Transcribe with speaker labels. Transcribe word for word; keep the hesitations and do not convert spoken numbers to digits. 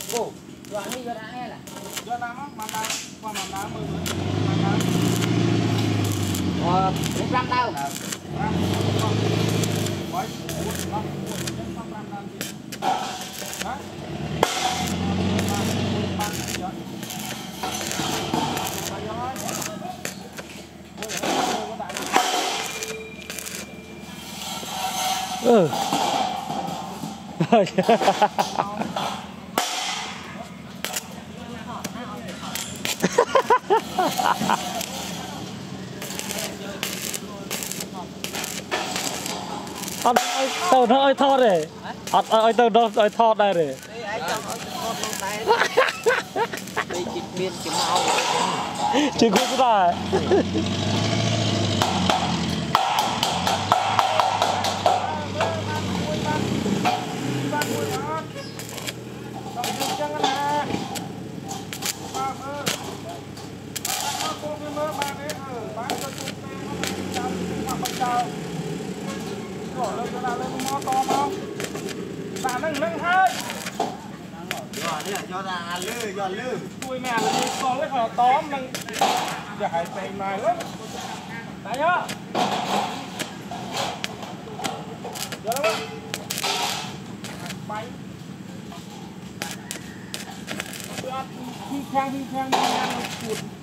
Speaker 1: Ồ, rồi hay giờ đã nghe là.
Speaker 2: Giờ làm á, mà làm qua mà làm mười mà làm.
Speaker 1: Ờ, bốn trăm đâu.
Speaker 2: Mấy, bốn, năm, mười, nhân năm trăm làm gì? Hả? Ba, giờ. Ba giờ ơi.
Speaker 3: Ừ. Ăn tao nó ơi thọt rồi. Ăn ơi tao nó ơi thọt đây rồi.
Speaker 1: Đây chỉ biên chỉ màu.
Speaker 3: Chỉ có cái
Speaker 2: cho ra lư cho lư cùi mẹ là đi con lấy họ tóm nâng giờ hãy tìm này lắm tại nhá giờ đó bay khi khang khi khang đi ngang chuột